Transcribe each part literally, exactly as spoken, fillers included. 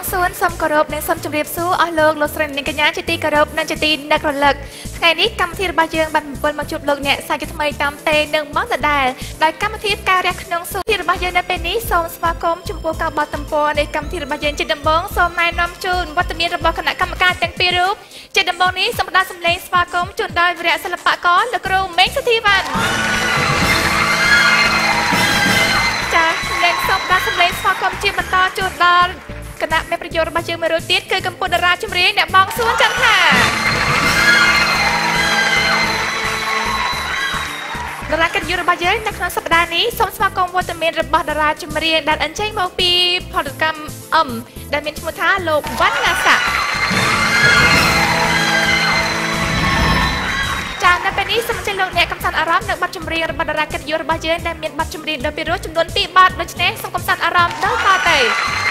សួនសូមគោរពនិងសូមជម្រាបសួរអស់លោកលោកស្រីនិងកញ្ញាជាទីគោរពនិងជាទីនឹករលឹកថ្ងៃនេះកម្មវិធីរបស់យើងបានបំពេញមកជួបលោកអ្នកសាជាថ្មីតាមទេនឹងមកដដែលដោយកម្មវិធីផ្កាយរះក្នុងសួនរបស់យើងនៅពេលនេះសូមស្វាគមន៍ចំពោះការបោះតំពរនៃកម្មវិធីរបស់យើងជាដំបូងសូមណែនាំជូនវត្តមានរបស់គណៈកម្មការទាំងពីររូបជាដំបូងនេះសូមផ្ដល់សម្លេងស្វាគមន៍ជូនដល់វីរៈសិល្បករលោកគ្រូមេងសុធីវ៉ាន់ចា៎និងសូមផ្ដល់សម្លេងស្វាគមន៍ជាបន្តជូនដល់គណៈមេប្រយោជន៍របស់យើងមួយរូបទៀតគឺកម្ពុជាតារាចម្រៀងអ្នកបងសួនចន្ទថាតារាកិត្តិយសរបស់យើងនៅក្នុងសប្តាហ៍នេះសូមស្វាគមន៍វត្តមានរបស់តារាចម្រៀងដែលអញ្ជើញមកពីផលិតកម្មអឹមដែលមានឈ្មោះថាលោកវណ្ណស័ក្តិចា៎នៅពេលនេះសូមអញ្ជើញលោកអ្នកកំសាន្តអារម្មណ៍នៅបទចម្រៀងរបស់តារាកិត្តិយសរបស់យើងដែលមានបទចម្រៀងដ៏ពិរោះចំនួនពីរបទដូច្នេះសូមកំសាន្តអារម្មណ៍ដល់តទៅ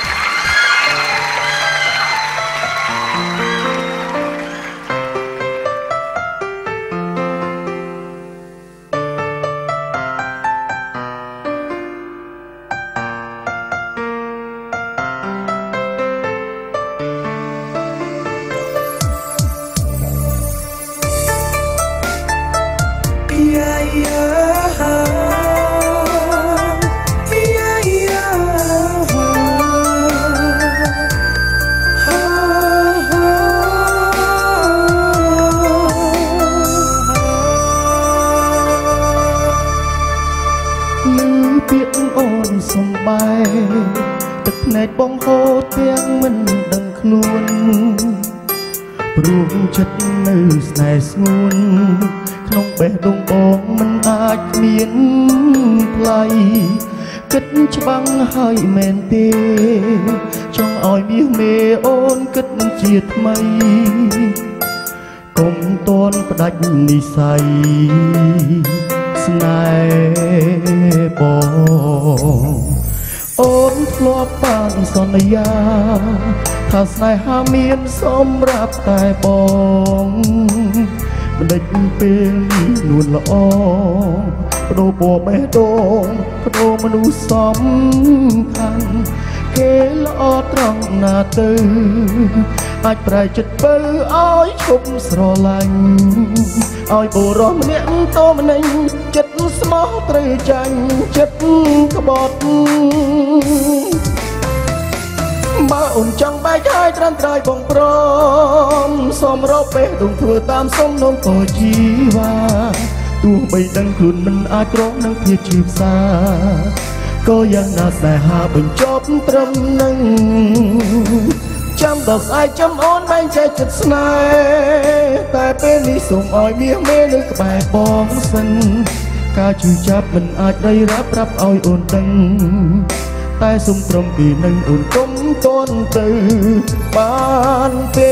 ទឹកភ្នែកបងហូរទាំងមិនដឹងខ្លួនព្រោះចិត្តនៅស្នេហ៍ស្ងួនក្នុងបេះដូងបងមិនអាចមានថ្លៃគិតច្បាំងហើយមែនទេចង់ឲ្យមាសមេអូនគិតជាថ្មីកុំតន់ផ្ដាច់និស្ស័យស្នេហ៍បងអូនធ្លាប់បានសន្យាថាស្នេហាមានសម្រាប់តែបងមិនដេចពេលនួនល្អបដូរបបេះដូងបដូរមនុស្សសំខាន់គេល្អត្រង់ណាទៅអាចប្រែចិត្តបើឲ្យឈប់ស្រឡាញ់ឲ្យបុរសម្នាក់តម្នេញចិត្តស្មោះត្រូវចាញ់ចិត្តក្បត់បើអូនចង់បែកហើយត្រាំត្រៃបងព្រមសូមរកពេលដងធ្វើតាមសំណុំពរជីវ៉ាទោះបីដឹងខ្លួនមិនអាចក្រងនឹងភាពជឿផ្សាក៏យ៉ាងណាស្នេហាបញ្ចប់ត្រឹមនឹងចាំដល់ស្អែកចាំអូនបែងចែកចិត្តស្នេហ៍តែពេលនេះសូមឲ្យមាសមេនៅក្បែរបងសិនការជឿចាប់មិនអាចដៃរ៉ាប់ប្រាប់ឲ្យអូនដឹងតែសុំត្រឹមពីនឹងអូនកុំតន់ទៅបានទេ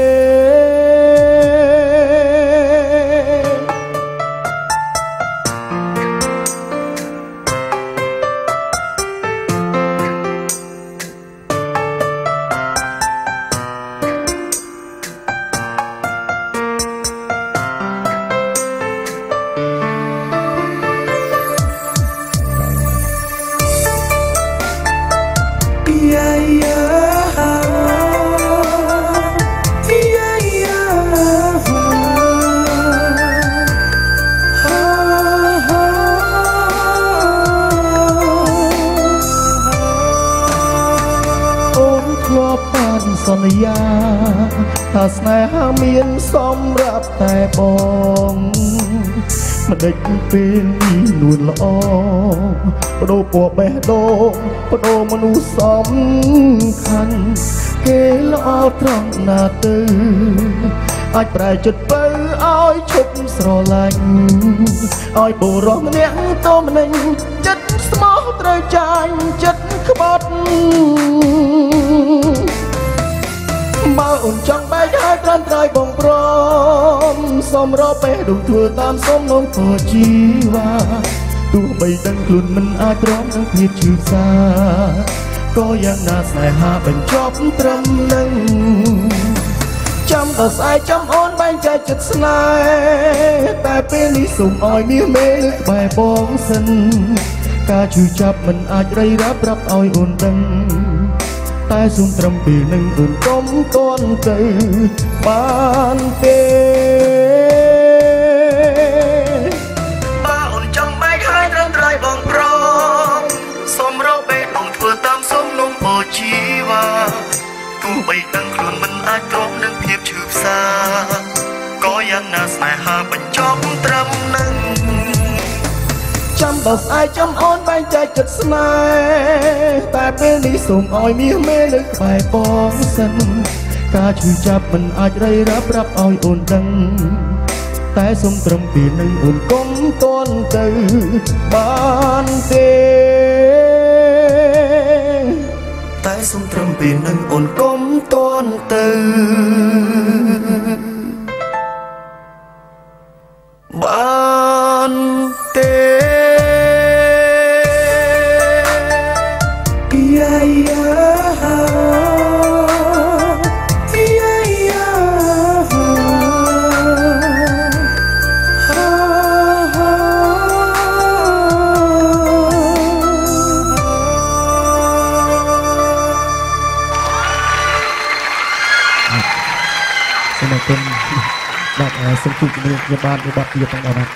សន្យាថាស្នេហាមានសម្រាប់តែបងមិនដេចពេលនួនល្អបដូរបបេះដូងបដូរមនុស្សសំខាន់គេល្អត្រង់ណាទៅអាចប្រែចិត្តបើឲ្យឈប់ស្រឡាញ់ឲ្យបុរសម្នាក់តម្នេញចិត្តស្មោះត្រូវចាញ់ចិត្តក្បត់បើអូនចង់បែកហើយត្រាំត្រៃបងព្រមសូមរកពេលដងធ្វើតាមសំណុំពរជីវ៉ាទោះបីដឹងខ្លួនមិនអាចទ្រាំនឹងភាពឈឺផ្សាក៏យ៉ាងណាស្នេហាបញ្ចប់ត្រឹមនឹងចាំដល់ស្អែកចាំអូនបែងចែកចិត្តស្នេហ៍តែពេលនេះសូមឲ្យមាសមេនៅក្បែរបងសិនការឈឺចាប់មិនអាចរៃរ៉ាប់ប្រាប់ឲ្យអូនដឹង តតែសុំត្រឹមពីនឹងអូនកុំតន់ទៅបានទេបើអូនចង់បែកហើយត្រឹមត្រូវបងប្រងសុំរកបេះដូងធ្វើតាមសុំនំបូជីវ៉ាទោះបីដឹងខ្លួនមិនអាចទ្រាំនឹងភាពឈឺផ្សាក៏យ៉ាងណាស្នេហាបញ្ចប់ត្រឹមនឹងចាំដល់ស្អែកចាំអូនបែងចែកចិត្តស្នេហ៍តែពេលនេះសូមឲ្យមាសមេនៅក្បែរបងសិនការឈឺចាប់មិនអាចរៃរ៉ាប់ប្រាប់ឲ្យអូនដឹងតែសូមត្រឹមពីនឹងអូនកុំតន់ទៅបានទេតែសូមត្រឹមពីនឹងអូនកុំតន់ទៅបានទេយាយយាយាយាសូមអរគុណបាទសូមជួបជំរាបលាបាទរបស់ជាទាំងអស់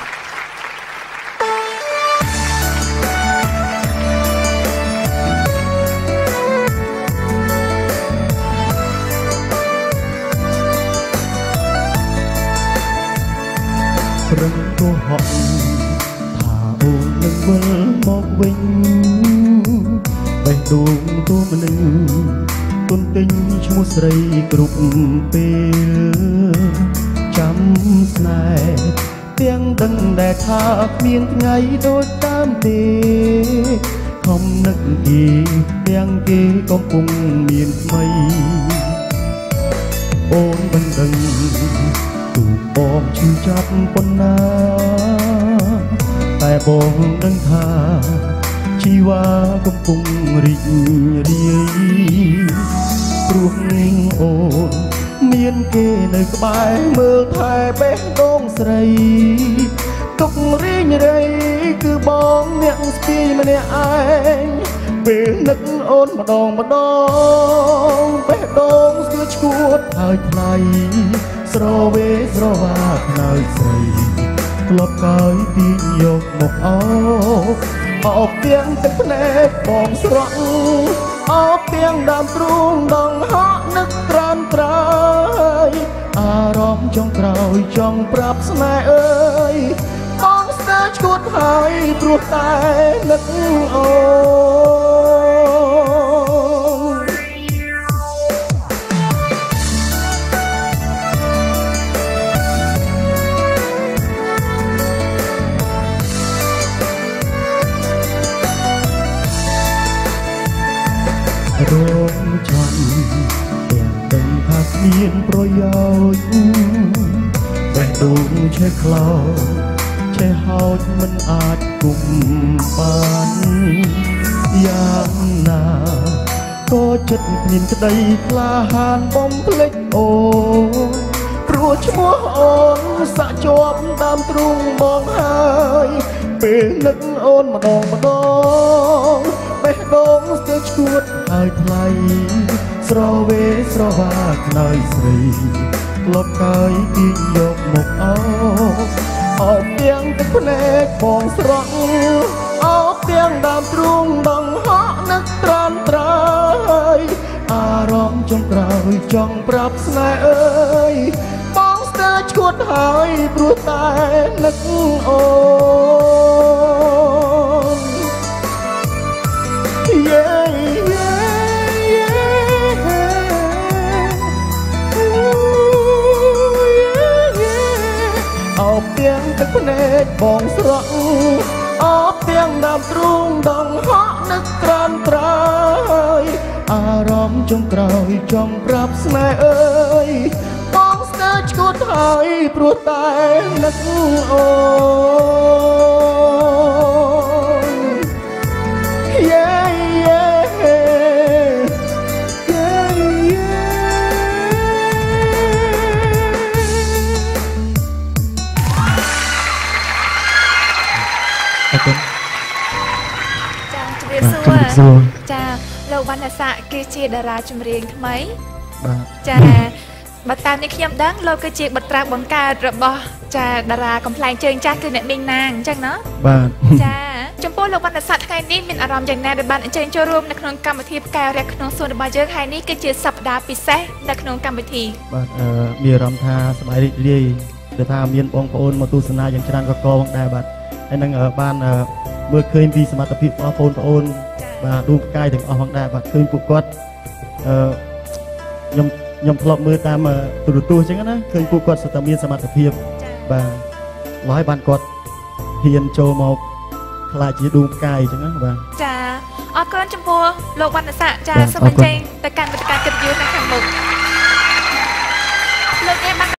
ព្រឹងកុហកថាអូននឹងវិលមកវិញបេះដូងទូមនុស្សទុនទិញឈ្មោះស្រីគ្រប់ពេលចាំស្នេហ៍ទាំងដឹងដែលថាគ្មានថ្ងៃដូចតាមទេខំនឹកគេទាំងគេកំពុងមានថ្មីអូនមិនដឹងទូបងឈឺចាប់ប៉ុណ្ណាតែបងដឹងថាជីវ៉ាកំពុងរីករាយព្រោះអូនមានគេនៅក្បែរមើលថែបេះដូងស្រីទុករីងរៃគឺបងអ្នកស្ពីម្នាក់ឯងពេលនឹកអូនម្ដងម្ដងបេះដូងស្គួតឈួតហើយថ្លៃស្រវេស្រវាខ្នើយស្រីធ្លាប់កើយទាញយកមកអោបអោបទាំងទឹកភ្នែកបងស្រក់អោបទាំងដើមទ្រូងដងហក់នឹកត្រានត្រើយអារម្មណ៍ចុងក្រោយចង់ប្រាប់ស្នេហ៍អើយបងស្ទើរឈួតហើយព្រោះតែនឹកអូរងចាំទាំងដឹងថាគ្មានប្រយោជន៍បេះដូងឆេះខ្លោចឆេះហោចមិនអាចគុំបានយ៉ាងណាក៏ចិត្តគ្មានក្តីក្លាហានបំភ្លេចអូនព្រោះឈ្មោះអូនសាក់ជាប់ដើមទ្រូងបងហើយពេលនឹកអូនម្ដងម្ដងបេះដូងស្ទើរឈួតហើយថ្លៃស្រវេស្រវាខ្នើយស្រីធ្លាប់កើយទាញយកមកអោបអោបទាំងទឹកភ្នែកបងស្រក់អោបទាំងដើមទ្រូងដងហក់នឹកត្រានត្រើយអារម្មណ៍ចុងក្រោយចង់ប្រាប់ស្នេហ៍អើយបងស្ទើរឈួតហើយព្រោះតែនឹកអូនយេអោបទាំងទឹកភ្នែកបងស្រក់អោបទាំងដើមទ្រូងដងហក់នឹកត្រានត្រើយអារម្មណ៍ចុងក្រោយចង់ប្រាប់ស្នេហ៍អើយបងស្ទើរឈួតហើយព្រោះតែនឹកអូនយេយេយេយេអរគុណចាជំរាបសួរចាលោកលោកវណ្ណស័ក្តិគឺជាតារាចម្រៀងថ្មីបាទចាបើតាមនេះខ្ញុំដឹងលោកគឺជាបុត្រាបង្កើតរបស់ចាតារាកំ pl ែងជើងចាស់គឺអ្នកមីងណាងអញ្ចឹងណាបាទចាចំពោះលោកវណ្ណស័ក្តិថ្ងៃនេះមានអារម្មណ៍យ៉ាងណាដែលបានអញ្ជើញចូលរួមនៅក្នុងកម្មវិធីផ្កាយរះក្នុងសួនរបស់យើងហើយនេះគឺជាសប្តាហ៍ពិសេសនៅក្នុងកម្មវិធីបាទអឺមានអារម្មណ៍ថាសប្បាយរីករាយដែលថាមានបងប្អូនមកទស្សនាយ៉ាងច្រើនកកផងដែរបាទហើយនឹងបានមើលឃើញពីសមត្ថភាពរបស់បងប្អូនបាទដួងផ្កាយទាំងអស់ផងដែរបាទឃើញពួកគាត់អឺខ្ញុំខ្ញុំធ្លាប់មើលតាមទូរទស្សន៍អញ្ចឹងណាឃើញពួកគាត់សុទ្ធតែមានសមត្ថភាពបាទឡើយបានគាត់ហ៊ានចូលមកខ្លាចជាដួងផ្កាយអញ្ចឹងណាបាទចាអរគុណចំពោះលោកវណ្ណស័ក្តិចាសូមអញ្ជើញទៅកាន់វេទិកាកិត្តិយសនៅខាងមុខលោកអ្នក